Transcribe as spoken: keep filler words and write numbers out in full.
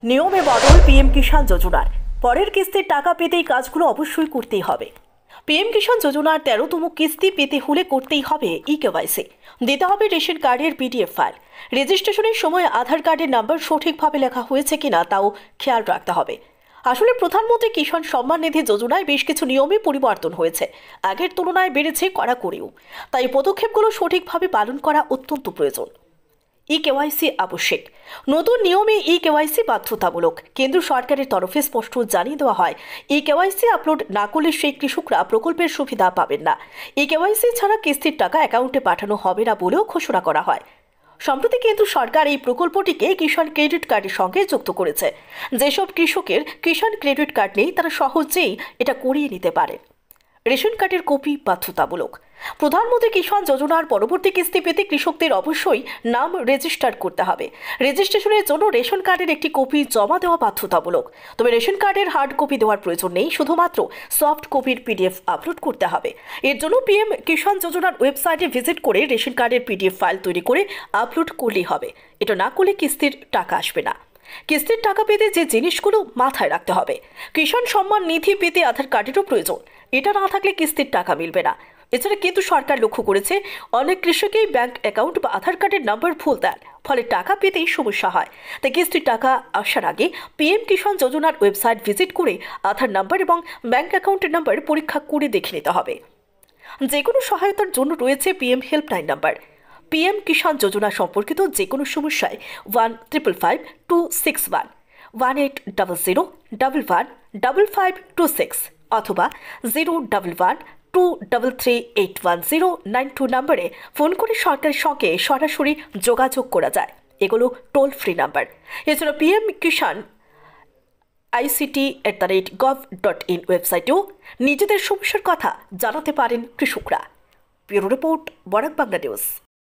নিয়মে বদল পিএম কিষাণ যোজনার পরের কিস্তির টাকা পেতেই কাজগুলো অবশ্যই করতেই হবে। পিএম কিষাণ যোজনার তেরোতম কিস্তি পেতে হলে করতেই হবে ই কেওয়াইসি, দিতে হবে রেশন কার্ডের পিডিএফ ফাইল, রেজিস্ট্রেশনের সময় আধার কার্ডের নাম্বার সঠিকভাবে লেখা হয়েছে কিনা তাও খেয়াল রাখতে হবে। আসলে প্রধানমন্ত্রী কিষাণ সম্মান নিধি যোজনায় বেশ কিছু নিয়মে পরিবর্তন হয়েছে, আগের তুলনায় বেড়েছে কড়াকড়িও। তাই পদক্ষেপগুলো সঠিকভাবে পালন করা অত্যন্ত প্রয়োজন। ই কেওয়াইসি আবশ্যিক। নতুন নিয়মে ই কেওয়াইসি বাধ্যতামূলক। কেন্দ্র সরকারের তরফে স্পষ্ট জানিয়ে দেওয়া হয়, ই কেওয়াইসি আপলোড না করলে সেই কৃষকরা প্রকল্পের সুবিধা পাবেন না। ই কেওয়াইসি ছাড়া কিস্তির টাকা অ্যাকাউন্টে পাঠানো হবে না বলেও ঘোষণা করা হয়। সম্প্রতি কেন্দ্র সরকার এই প্রকল্পটিকে কিষাণ ক্রেডিট কার্ডের সঙ্গে যুক্ত করেছে। যেসব কৃষকের কিষাণ ক্রেডিট কার্ড নেই তারা সহজেই এটা করিয়ে নিতে পারে। রেশন কার্ডের কপি বাধ্যতামূলক। প্রধানমন্ত্রী কিষাণ যোজনার পরবর্তী কিস্তি পেতে কৃষকদের অবশ্যই নাম রেজিস্টার করতে হবে। রেজিস্ট্রেশনের জন্য রেশন কার্ডের একটি কপি জমা দেওয়া বাধ্যতামূলক। তবে রেশন কার্ডের হার্ড কপি দেওয়ার প্রয়োজন নেই, শুধুমাত্র সফট কপির পিডিএফ আপলোড করতে হবে। এর জন্য পিএম কিষাণ যোজনার ওয়েবসাইটে ভিজিট করে রেশন কার্ডের পিডিএফ ফাইল তৈরি করে আপলোড করলেই হবে। এটা না করলে কিস্তির টাকা আসবে না। কিস্তির টাকা পেতে যে জিনিসগুলো মাথায় রাখতে হবে, কিষাণ সম্মান নিধি পেতে আধার কার্ডেরও প্রয়োজন। এটা না থাকলে কিস্তির টাকা মিলবে না। এছাড়া কিন্তু সরকার লক্ষ্য করেছে অনেক কৃষকই ব্যাংক অ্যাকাউন্ট বা আধার কার্ডের নাম্বার ভুল দেন, ফলে টাকা পেতেই সমস্যা হয়। তাই কিস্তির টাকা আসার আগে পিএম কিষাণ যোজনার ওয়েবসাইট ভিজিট করে আধার নাম্বার এবং ব্যাংক অ্যাকাউন্টের নাম্বার পরীক্ষা করে দেখে নিতে হবে। যে কোনো সহায়তার জন্য রয়েছে PM helpline number. PM Kisan Yojana সম্পর্কিত যে কোনো সমস্যায় one triple five two six one one eight double zero double one double five two six অথবা zero double one two double three eight one zero nine two নাম্বারে phone করে সরকারের সঙ্গে সরাসরি যোগাযোগ করা যায়। এগুলো টোল ফ্রি নাম্বার। এছাড়া PM Kisan ICT at the rate gov dot in ওয়েবসাইটেও নিজেদের সমস্যার কথা জানাতে পারেন কৃষকরা। Bureau report, Barak Bangla news.